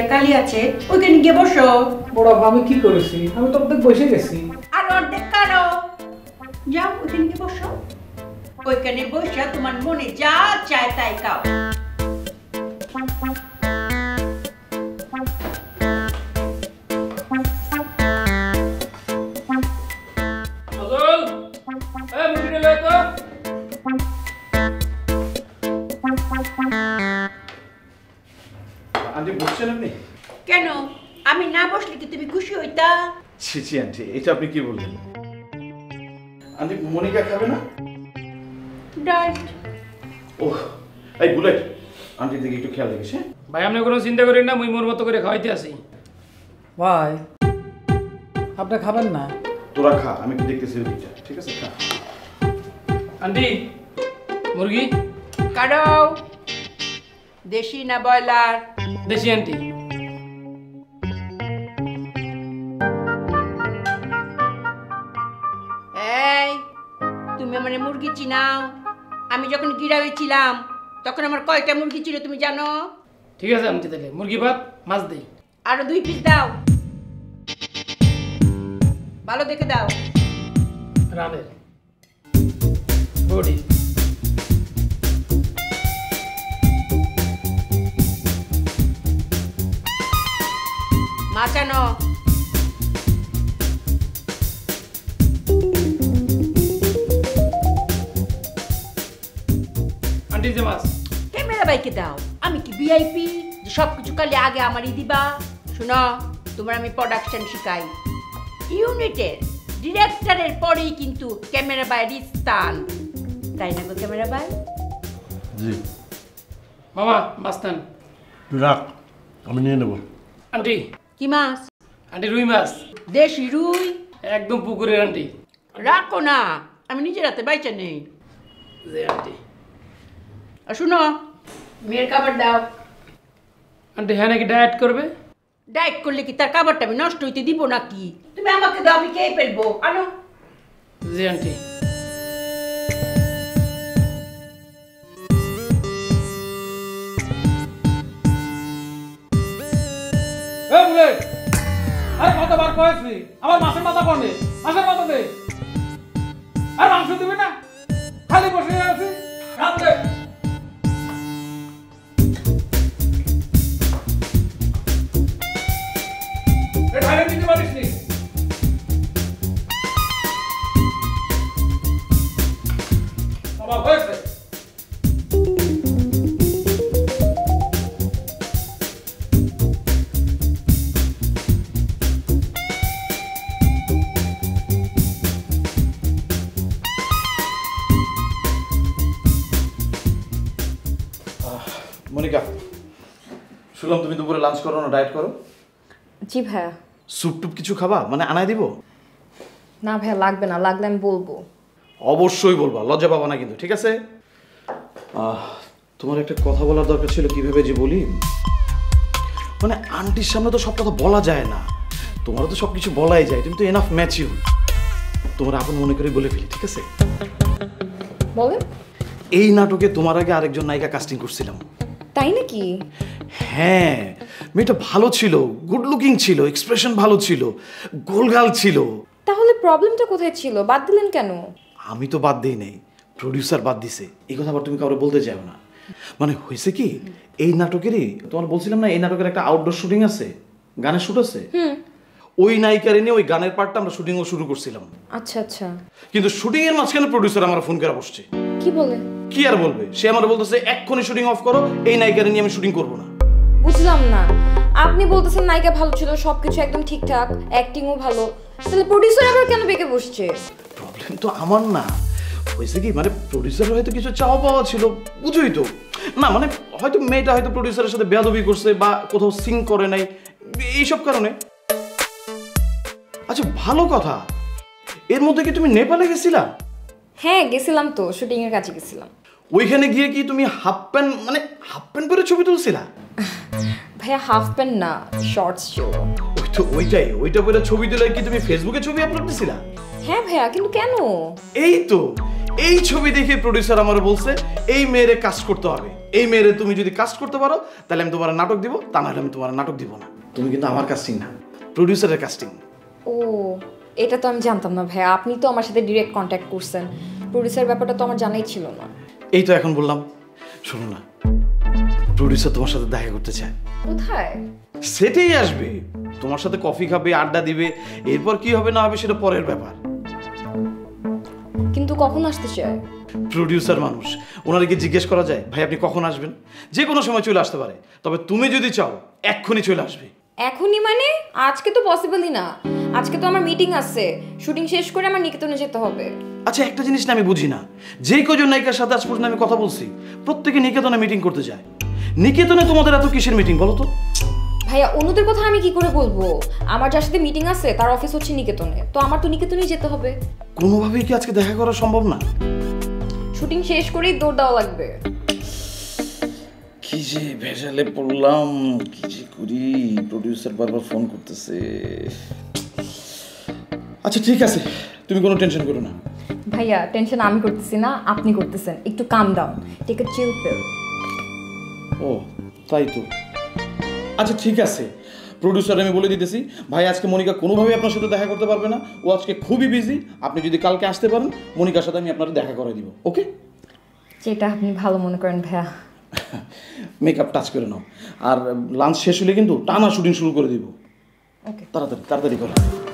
খালি আছে ওইখানে গিয়ে বসো। বড় আপা আমি কি করেছি? আমি তো অর্ধেক বসে গেছি। আর অর্ধেক কারো যাও ওইখানে গিয়ে বসো। ওইখানে বসে তোমার মনে যা চায় তাই খাও। আন্টি বসছেন আপনি? কেন আমি না বসলে কি তুমি খুশি হইতা? ছি ছি আন্টি, এটা আপনি কি বললেন? আন্টি মনিকা খাবে না? ডাইট। ওহ এই বুলেট, আন্টির দিকে একটু খেয়াল রাখিস। হ্যাঁ ভাই আপনি কোনো চিন্তা করেন না, মুই মোর মতো করে খাওয়াইতে আসি। ভাই আপনি খাবেন না? তোরা খা, আমি একটু দেখতেছি ওদিকটা। ঠিক আছে খা। আন্টি মুরগি কাটো। দেশি না ব্রয়লার? দেশি আন্টি। এই তুমি আমার মুরগি চিনাও? আমি যখন গিরাবে ছিলাম তখন আমার কয়টা মুরগি ছিল তুমি জানো? ঠিক আছে আন্টি, তাহলে মুরগি ভাত মাছ দেই। আরো 2 পিস দাও, ভালো দেখে দাও। রানের বডি মাছ আনো। আন্টি যে মাছ। ক্যামেরা বাইকে দাও। আমি কি ভিআইপি যে সবকিছু কালে আগে আমারই দিবা? শুনো, তোমার আমি প্রোডাকশন শিখাই। ইউনিটের ডিরেক্টরের পরেই কিন্তু ক্যামেরা বাইরের স্থান, তাই না গো ক্যামেরা বাই? জি মামা মাছ নেন। রাখ, আমি নিয়ে নেব। আন্টি কি মাছ? আন্টি রুই মাছ, দেশি রুই? একদম পুকুরের আন্টি। রাখো না, আমি নিজের হাতে বাইচা নেই। যে আন্টি। আর শুনো, মেয়ের খাবার দাও। আন্টি হ্যাঁ নাকি ডায়েট করবে? ডায়েট করলে কি তার খাবারটা আমি নষ্ট হইতে দিব নাকি? তুমি আমাকে দাও, আমি খেয়ে ফেলবো। আনো। জি আন্টি। এই বুলেট, আরে কতবার কয়েছি আমার মাছের মাথা পড়ে, মাছের মাথা দে। আর মাংস দিবি না? খালি বসে আছি। রাত দে। এটা ঢালে দিতে পারিস নি? বাবা হয়েছে। মনিকা, শুনলাম তুমি দুপুরে লাঞ্চ করো না, ডায়েট করো? জি ভাইয়া। স্যুপ টুপ কিছু খাবা? মানে আনাই দিব? না ভাইয়া লাগবে না, লাগলে আমি বলবো। অবশ্যই বলবা, লজ্জা পাবা না কিন্তু, ঠিক আছে? তোমার একটা কথা বলার দরকার ছিল, কিভাবে যে বলি। মানে আন্টির সামনে তো সব কথা বলা যায় না, তোমারও তো সব কিছু বলাই যায়, তুমি তো এনাফ ম্যাচিউর। তোমার আপন মনে করে বলে ফেলি, ঠিক আছে? বলেন। এই নাটকে তোমার আগে আরেকজন নায়িকা কাস্টিং করছিলাম। তাই নাকি? হ্যাঁ, মেয়েটা ভালো ছিল, গুড লুকিং ছিল, এক্সপ্রেশন ভালো ছিল, গোলগাল ছিল। তাহলে প্রবলেমটা কোথায় ছিল? বাদ দিলেন কেন? আমি তো বাদ দেই নাই, প্রডিউসার বাদ দিছে। এই কথা আবার তুমি কাউকে বলতে চাও না। মানে হয়েছে কি, এই নাটকেরই তোমার বলছিলাম না, এই নাটকের একটা আউটডোর শুটিং আছে, গানের শুট আছে। ওই নায়িকার নিয়ে ওই গানের পার্টটা আমরা শুটিংও শুরু করছিলাম। আচ্ছা আচ্ছা। কিন্তু শুটিং এর মাঝখানে প্রডিউসার আমার ফোন করে বসছে। কি বলে? কি আর বলবে, সে আমার বলতেছে এক্ষুনি শুটিং অফ করো, এই নায়িকার নিয়ে আমি শুটিং করবো না। বুঝলাম না, আপনি বলতেছেন নায়িকা ভালো ছিল, সবকিছু একদম ঠিকঠাক, অ্যাক্টিংও ভালো, তাহলে প্রডিউসার আবার কেন বেঁকে বসছে? প্রবলেম তো আমার না, হয়েছে কি, মানে প্রডিউসার হয়তো কিছু চাওয়া পাওয়া ছিল, বুঝোই তো না। মানে হয়তো মেয়েটা হয়তো প্রডিউসারের সাথে বেয়াদবি করছে বা কোথাও সিং করে নাই, এইসব কারণে। আচ্ছা ভালো কথা, এর মধ্যে কি তুমি নেপালে গেছিলা? হ্যাঁ গেছিলাম তো, শুটিং এর কাছে গেছিলাম। ওইখানে গিয়ে কি তুমি হাফ প্যান্ট পরে ছবি তুলছিলা? ভাইয়া হাফ প্যান্ট না, শর্টস ছিল। ওইটা পরে ছবি তুলে কি তুমি ফেসবুকে ছবি আপলোড দিছিলা? হ্যাঁ ভাইয়া, কিন্তু কেন? এই তো এই ছবি দেখে প্রডিউসার আমার বলছে এই মেয়েরে কাস্ট করতে হবে, এই মেয়েরে তুমি যদি কাস্ট করতে পারো তাহলে আমি তোমার নাটক দিব, তা নাহলে আমি তোমার নাটক দিব না। তুমি কিন্তু আমার কাস্টিং না, প্রডিউসারের কাস্টিং। ও এটা তো আমি জানতাম না ভাইয়া, আপনি তো আমার সাথে ডিরেক্ট কন্ট্যাক্ট করছেন, প্রডিউসার ব্যাপারটা তো আমার জানাই ছিল না। এই তো এখন বললাম। শোনো না, প্রডিউসার তোমার সাথে দেখা করতে চায়। কোথায়? সেটাই আসবে, তোমার সাথে কফি খাবে, আড্ডা দিবে, এরপর কি হবে না হবে সেটা পরের ব্যাপার। কিন্তু কখন আসতে চায়? প্রডিউসার মানুষ, ওনাদেরকে জিজ্ঞেস করা যায় ভাই আপনি কখন আসবেন? যে কোনো সময় চলে আসতে পারে, তবে তুমি যদি চাও এক্ষুনি চলে আসবে। এখনই মানে? আজকে তো পসিবলই না, আজকে তো আমার মিটিং আছে, শুটিং শেষ করে আমার নিকেতনে যেতে হবে। আচ্ছা একটা জিনিস না আমি বুঝি না, যেই কজন নায়িকার সাথে আজ পর্যন্ত আমি কথা বলছি প্রত্যেকে নিকেতনে মিটিং করতে যায়, নিকেতনে তোমাদের এত কিসের মিটিং বলো তো? ভাইয়া অন্যদের কথা আমি কি করে বলবো? আমার যার সাথে মিটিং আছে তার অফিস হচ্ছে নিকেতনে, তো আমার তো নিকেতনেই যেতে হবে। কোনোভাবেই কি আজকে দেখা করা সম্ভব না? শুটিং শেষ করেই দৌড় দেওয়া লাগবে। কি যে ভেজালে পড়লাম, কি যে করি, প্রডিউসার বারবার ফোন করতেছে। আচ্ছা ঠিক আছে, তুমি কোনো টেনশন করো না। ভাইয়া টেনশন আমি করতেছি না, আপনি করতেছেন, একটু কাম ডাউন, টেক আ চিল পিল। ও তাই তো। আচ্ছা ঠিক আছে, প্রডিউসার আমি বলে দিতেছি ভাই আজকে মনিকা কোনোভাবেই আপনার সাথে দেখা করতে পারবে না, ও আজকে খুবই বিজি, আপনি যদি কালকে আসতে পারেন মনিকার সাথে আমি আপনার দেখা করে দিব। ওকে? যেটা আপনি ভালো মনে করেন ভাইয়া। মেকআপ টাচ করে নাও, আর লাঞ্চ শেষ হলে কিন্তু টানা শুটিং শুরু করে দিব। ওকে তাড়াতাড়ি তাড়াতাড়ি করো।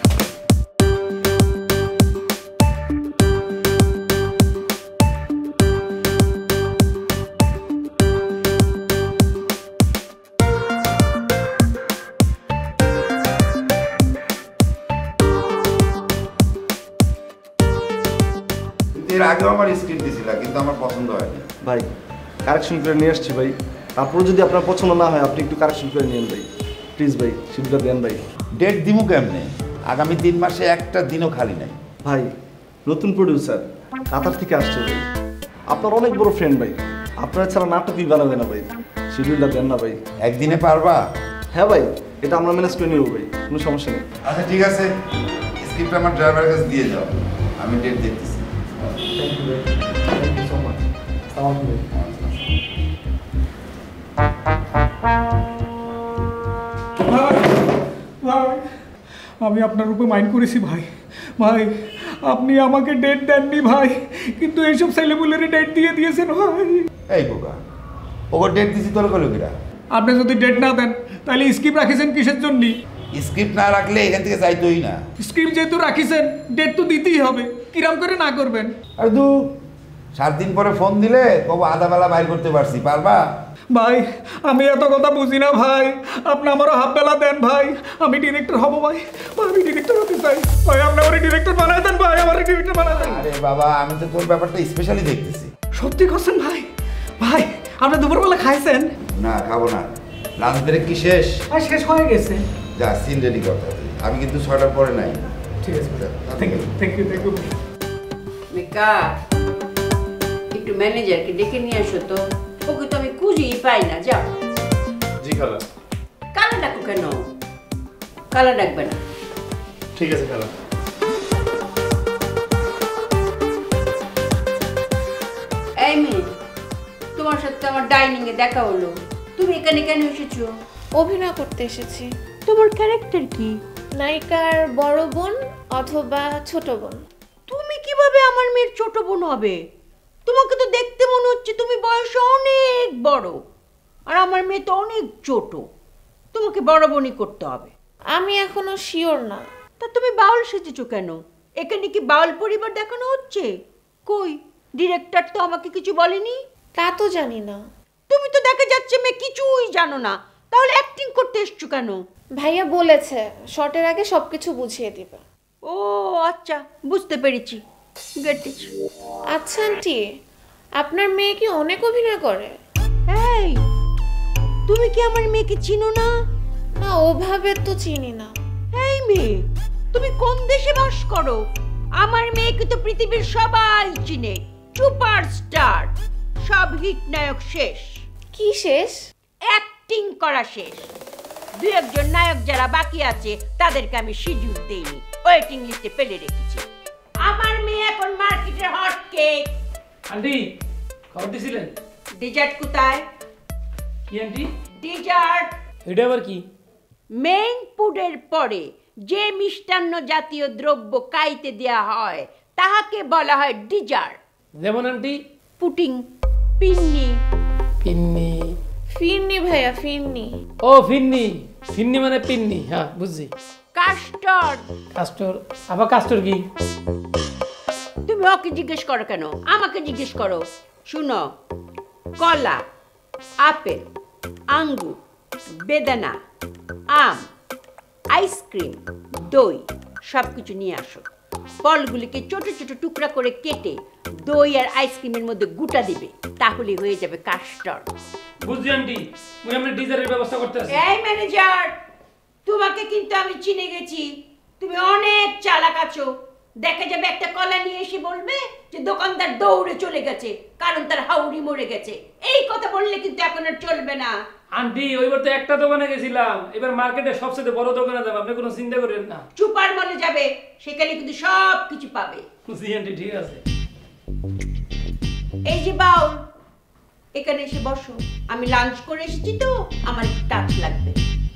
এর আগেও আমার স্ক্রিপ্ট দিয়েছিল কিন্তু আমার পছন্দ হয়নি। ভাই কারেকশন করে নিয়ে আসছি ভাই, তারপরে যদি আপনার পছন্দ না হয় আপনি একটু কারেকশন করে নিন ভাই, প্লিজ ভাই, শিডিউলটা দেন ভাই। ডেট দিমু কেমনে? আগামী 3 মাসে একটা দিনও খালি নাই। ভাই নতুন প্রডিউসার কাতার থেকে আসছে ভাই, আপনার অনেক বড় ফ্রেন্ড ভাই, আপনার ছাড়া নাটকই বানাবে না ভাই, শিডিউলটা দেন না ভাই। একদিনে পারবা? হ্যাঁ ভাই, এটা আমরা ম্যানেজ করে নেব ভাই, কোনো সমস্যা নেই। আচ্ছা ঠিক আছে, স্ক্রিপ্ট আমার ড্রাইভারের কাছে দিয়ে যাও, আমি ডেট দেখতেছি। থ্যাংক ইউ ভাই, থ্যাংক ইউ সো মাচ। আসসালামু আলাইকুম। ভাই আমি আপনার উপর মাইন্ড করেছি ভাই, ভাই আপনি আমাকে ডেট দেননি ভাই, কিন্তু এইসব ছেলেপুলের ডেট দিয়ে দিয়েছেন ভাই। এই বোকা, ওকে ডেট দিছি তোর কল কিরা? আপনি যদি ডেট না দেন তাহলে স্ক্রিপ্ট রাখিছেন কিসের জন্য? স্ক্রিপ্ট না রাখলে এখান থেকে যাইতোই না। স্ক্রিপ্ট যেহেতু রাখিছেন ডেট তো দিতেই হবে, কিরাম করে না করবেন? আর 7 দিন পরে ফোন দিলে কবো আধা বেলা বাইর করতে পারছি, পারবা? ভাই আমি এত কথা বুঝি না ভাই, আপনি আমারও হাফ বেলা দেন ভাই, আমি ডিরেক্টর হব ভাই, আমি ডিরেক্টর হতে চাই ভাই, আপনি আমার ডিরেক্টর বানায় দেন ভাই, আমার ডিরেক্টর বানায় দেন। আরে বাবা আমি তো তোর ব্যাপারটা স্পেশালি দেখতেছি। সত্যি করছেন ভাই? ভাই আপনি দুপুরবেলা খাইছেন? না খাবো না, লাঞ্চ ব্রেক কি শেষ? আর শেষ হয়ে গেছে। যা সিন রেডি করতে হবে, আমি কিন্তু 6টার পরে নাই। ঠিক আছে, thank you thank you thank you. মেকা একটু ম্যানেজারকে ডেকে নিয়ে আসো তো, ওকে তো আমি খুঁজেই পাই না। যাও। জি খালা। কালা ডাকো কেন? কালা ডাকবে না। ঠিক আছে খালা। এই মেয়ে, তোমার সাথে আমার ডাইনিং এ দেখা হলো, তুমি এখানে কেন এসেছো? অভিনয় করতে এসেছি। তোমার ক্যারেক্টার কি? নায়িকার বড় বোন অথবা ছোট বোন। তুমি কিভাবে আমার মেয়ের ছোট বোন হবে? তোমাকে তো দেখতে মনে হচ্ছে তুমি বয়সে অনেক বড়, আর আমার মেয়ে তো অনেক ছোট, তোমাকে বড় বোনই করতে হবে। আমি এখনো শিওর না। তা তুমি বাউল সেজেছো কেন? এখানে কি বাউল পরিবার দেখানো হচ্ছে? কই ডিরেক্টর তো আমাকে কিছু বলেনি। তা তো জানি না। তুমি তো দেখা যাচ্ছে মেয়ে কিছুই জানো না, তাহলে অ্যাক্টিং করতে এসছো কেন? ভাইয়া বলেছে শর্টের আগে সবকিছু বুঝিয়ে দিবে। ও আচ্ছা, বুঝতে পেরেছি, গেটেছি। আচ্ছা আন্টি, আপনার মেয়ে কি অনেক অভিনয় করে? এই তুমি কি আমার মেয়েকে চিনো না? না ওভাবে তো চিনি না। এই মেয়ে, তুমি কোন দেশে বাস করো? আমার মেয়েকে তো পৃথিবীর সবাই চিনে, সুপারস্টার, সব হিট নায়ক শেষ। কি শেষ? অ্যাক্টিং করা শেষ। 2-1 নায়ক যারা বাকি আছে তাদেরকে আমি শিডিউল দেইনি, ওয়েটিং লিস্টে ফেলে রেখেছি। আমার মেয়ে এখন মার্কেটের হট কেক। আন্টি খবর দিছিলেন? ডেজার্ট কোথায়? কি আন্টি? ডেজার্ট এটা আবার কি? মেইন ফুডের পরে যে মিষ্টান্ন জাতীয় দ্রব্য খাইতে দেয়া হয় তাহাকে বলা হয় ডেজার্ট। যেমন আন্টি? পুটিং, পিন্নি। পিন্নি? ফিরনি ভাইয়া, ফিরনি। ও ফিন্নি, ফিন্নি মানে পিন্নি, হ্যাঁ বুঝছি। কাস্টার্ড। কাস্টর? আবার কাস্টর কি? তুমি ওকে জিজ্ঞেস করো কেন, আমাকে জিজ্ঞেস করো। শুনো, কলা, আপেল, আঙ্গুর, বেদানা, আম, আইসক্রিম, দই সব কিছু নিয়ে আসো। ফলগুলিকে ছোট ছোট টুকরা করে কেটে দই আর আইসক্রিমের মধ্যে গুটা দিবে, তাহলে হয়ে যাবে কাস্টার্ড। বুঝছি আন্টি, মুই আমরা ডিজারের ব্যবস্থা করতে আছি। এই ম্যানেজার, তোমাকে কিন্তু আমি চিনে গেছি, তুমি অনেক চালাক আছো। দেখা যাবে একটা কলা নিয়ে এসে বলবে যে দোকানদার দৌড়ে চলে গেছে কারণ তার হাউড়ি মরে গেছে। এই কথা বললে কিন্তু এখন আর চলবে না। আন্টি ওইবার তো একটা দোকানে গেছিলাম, এবার মার্কেটে সবচেয়ে বড় দোকানে যাবো, আপনি কোনো চিন্তা করেন না। সুপার মলে যাবে, সেখানে কিন্তু সব কিছু পাবে। জি আন্টি ঠিক আছে। এই যে বাউল, এখানে এসে বসো। আমি লাঞ্চ করে এসেছি তো, আমার একটু টাচ লাগবে।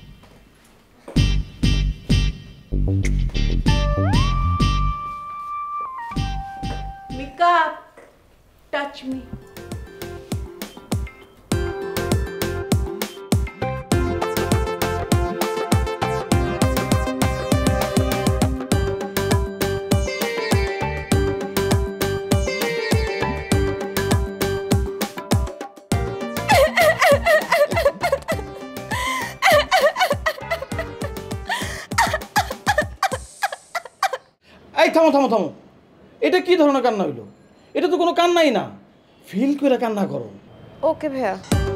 Makeup, touch me. এই থামো থামো থামো, এটা কি ধরনের কান্না হইলো? এটা তো কোনো কান্নাই না, ফিল করে কান্না করো। ওকে ভাইয়া।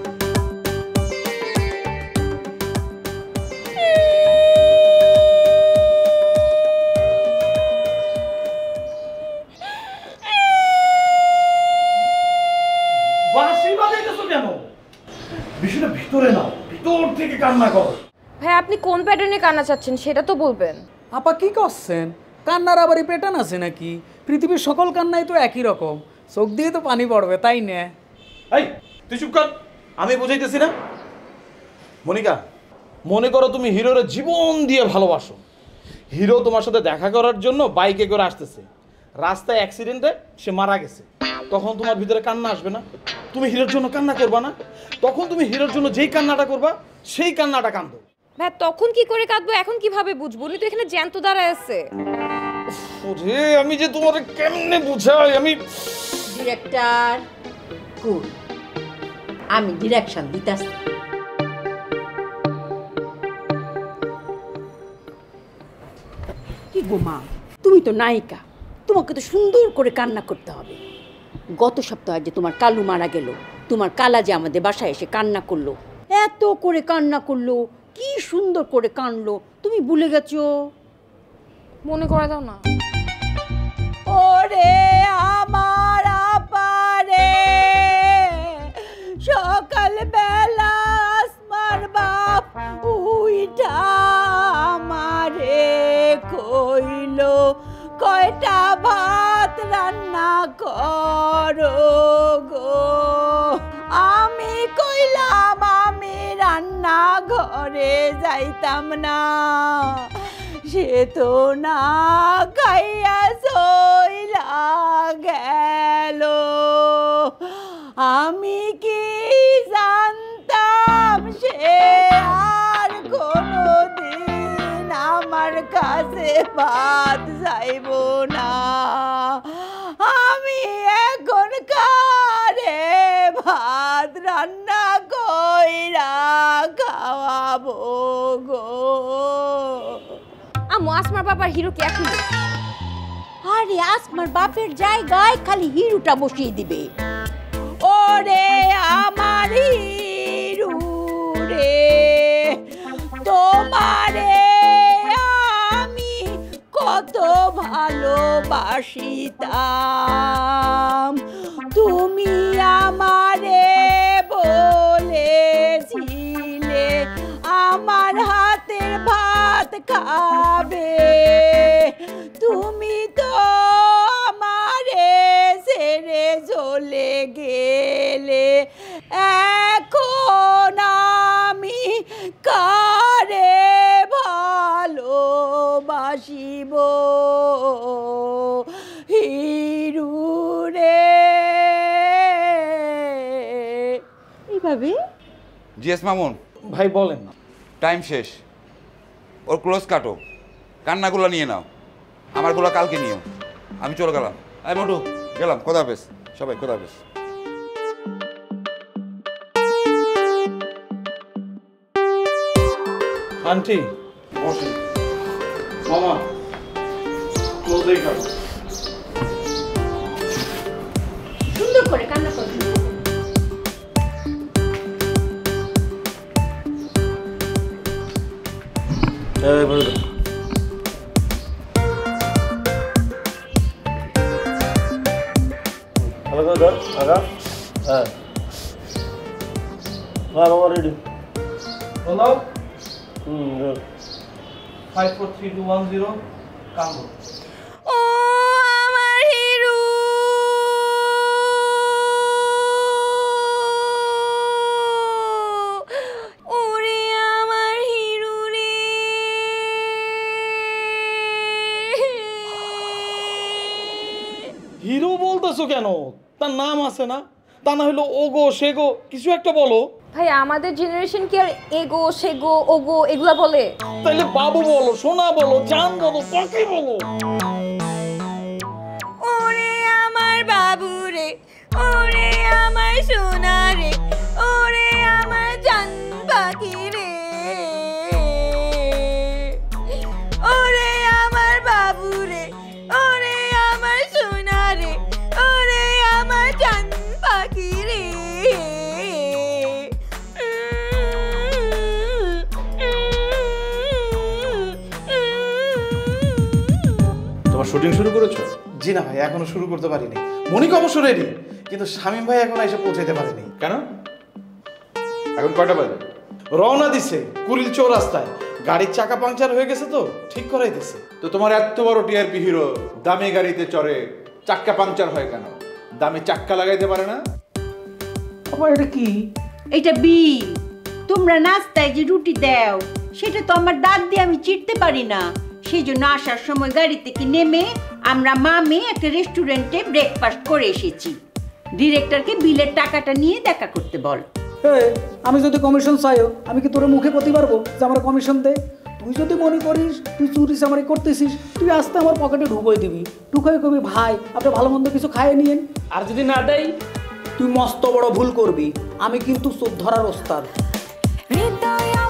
বাঁশি বাজাইতেছো কেন? বিষয়টা ভিতরে নাও, ভিতর থেকে কান্না করো। ভাই আপনি কোন প্যাটার্নে কান্না চাচ্ছেন সেটা তো বলবেন। আপা কি করছেন? কান্নার আবার এই প্যাটার্ন আছে নাকি? পৃথিবীর সকল কান্নাই তো একই রকম, চোখ দিয়ে তো পানি পড়বে, তাই না? এই তুই চুপ কর, আমি বুঝাইতেছি না। মনিকা, মনে করো তুমি হিরোর জীবন দিয়ে ভালোবাসো। হিরো তোমার সাথে দেখা করার জন্য বাইকে করে আসতেছে, রাস্তায় অ্যাক্সিডেন্টে সে মারা গেছে। তখন তোমার ভিতরে কান্না আসবে না? তুমি হিরোর জন্য কান্না করবা না? তখন তুমি হিরোর জন্য যেই কান্নাটা করবা সেই কান্নাটা কান্দো। ভাই তখন কি করে কাঁদবো, এখন কিভাবে বুঝবো? উনি তো এখানে জ্যান্ত দাঁড়ায় আছে। ওরে আমি যে তোমার কেমনে বুঝাই। আমি ডিরেক্টর কুল, আমি ডিরেকশন দিতেছি। কি গো মা, তুমি তো নায়িকা, তোমাকে তো সুন্দর করে কান্না করতে হবে। গত সপ্তাহে যে তোমার কালু মারা গেল, তোমার কালা যে আমাদের বাসায় এসে কান্না করলো, এত করে কান্না করলো, কি সুন্দর করে কানলো, তুমি ভুলে গেছো? মনে করে দাও না। ওরে আমার আপারে, সকাল বেলা আসমার বাপ উইঠা আমারে কইলো কয়টা ভাত রান্না করো গো। আমি কইলাম আমি রান্না ঘরে যাইতাম না, সে তো না খাইয়া চইলা গেল। আমি কি জানতাম সে আর কোনোদিন আমার কাছে ভাত যাইব না। আমি এখন কারে ভাত রান্না কইরা খাওয়াবো গো। আম্মু আসমার বাবার হিরো কি এখন? আরে আসমার বাপের জায়গায় খালি হিরোটা বসিয়ে দিবে। ওরে আমার হিরু রে, তোমারে আমি কত ভালোবাসিতাম। তুমি আমারে বলেছিলে আমার হাতের ভাত খাবে, তুমি তো আমার বাসিব হিরু রে। এইভাবে জিএস মামুন, ভাই বলেন না। টাইম শেষ, ওর ক্লোজ কাটো, কান্নাগুলো নিয়ে নাও, আমারগুলো কালকে নিও। আমি চলে গেলাম। আই মোটু গেলাম, খোদাফেজ সবাই, খোদাফেজ। আন্টি বসেন। মামা ক্লোজেই খাবো। সুন্দর করে কান্না করো। রেডি 5 4 3 2 1 0 কামো। ও আমার হিরু, ওরে আমার হিরু রে। হিরো বলতেছো কেন? তার নাম আছে না? তা না হলো ওগো সেগো কিছু একটা বলো। ভাই আমাদের জেনারেশন কি আর এগো সেগো ওগো এগুলা বলে? তাইলে বাবু বলো, সোনা বলো, জান বলো, পাখি বলো। ওরে আমার বাবু রে, ওরে আমার সোনা রে, ওরে আমার জান পাখি রে। ওরে আমার বাবু রে, ওরে আমার সোনা রে, ওরে আমার জান পাখি রে। তোমার শুটিং শুরু করেছো? জি না ভাই, এখনো শুরু করতে পারিনি। মনিকা অবশ্য রেডি, কিন্তু শামীম ভাই এখনো এসে পৌঁছাতে পারেনি। কেন? এখন কয়টা বাজে? রওনা দিছে কুড়িল চৌরাস্তায়। গাড়ির চাকা পাংচার হয়ে গেছে তো ঠিক করাইতেছে। তো তোমার এত বড় টিআরপি হিরো দামি গাড়িতে চড়ে, চাক্কা পাংচার হয় কেন? দামি চাক্কা লাগাইতে পারে না? বাবা এটা কি? এটা বিল। তোমরা নাস্তায় যে রুটি দাও সেটা তো আমার দাঁত দিয়ে আমি চিড়তে পারি না, সেই জন্য আসার সময় গাড়ি থেকে নেমে আমরা মামে একটা রেস্টুরেন্টে ব্রেকফাস্ট করে এসেছি। ডিরেক্টরকে বিলের টাকাটা নিয়ে দেখা করতে বল। আমি যদি কমিশন চাইও আমি কি তোর মুখে প্রতি পারবো যে আমার কমিশন দে? তুই যদি মনে করিস তুই চুরি চামারি করতেছিস, তুই আস্তে আমার পকেটে ঢুকাই দিবি। ঢুকাই কবি ভাই আপনি ভালো মন্দ কিছু খাইয়ে নিয়েন। আর যদি না দেয় তুই মস্ত বড় ভুল করবি। আমি কিন্তু চোর ধরার ওস্তাদ। হৃদয়